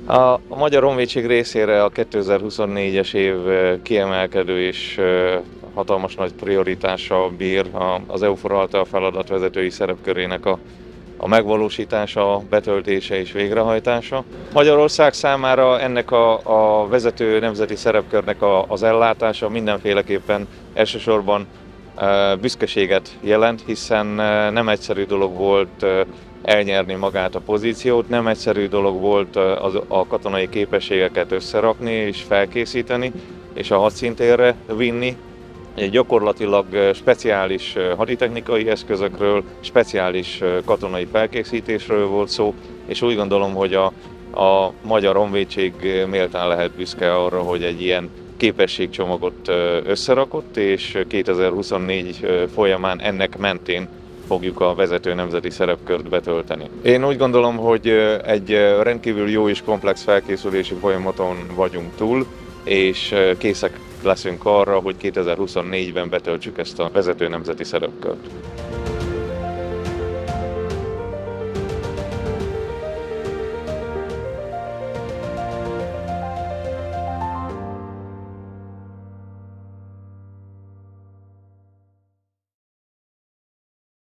A Magyar Honvédség részére a 2024-es év kiemelkedő és hatalmas nagy prioritással bír az EUFOR Althea feladatvezetői szerepkörének a megvalósítása, a betöltése és végrehajtása. Magyarország számára ennek a vezető nemzeti szerepkörnek az ellátása mindenféleképpen elsősorban büszkeséget jelent, hiszen nem egyszerű dolog volt elnyerni magát a pozíciót, nem egyszerű dolog volt a katonai képességeket összerakni és felkészíteni, és a hadszintérre vinni. Gyakorlatilag speciális haditechnikai eszközökről, speciális katonai felkészítésről volt szó, és úgy gondolom, hogy a Magyar Honvédség méltán lehet büszke arra, hogy egy ilyen képességcsomagot összerakott, és 2024 folyamán ennek mentén fogjuk a vezető nemzeti szerepkört betölteni. Én úgy gondolom, hogy egy rendkívül jó és komplex felkészülési folyamaton vagyunk túl, és készek leszünk arra, hogy 2024-ben betöltsük ezt a vezető nemzeti szerepkört.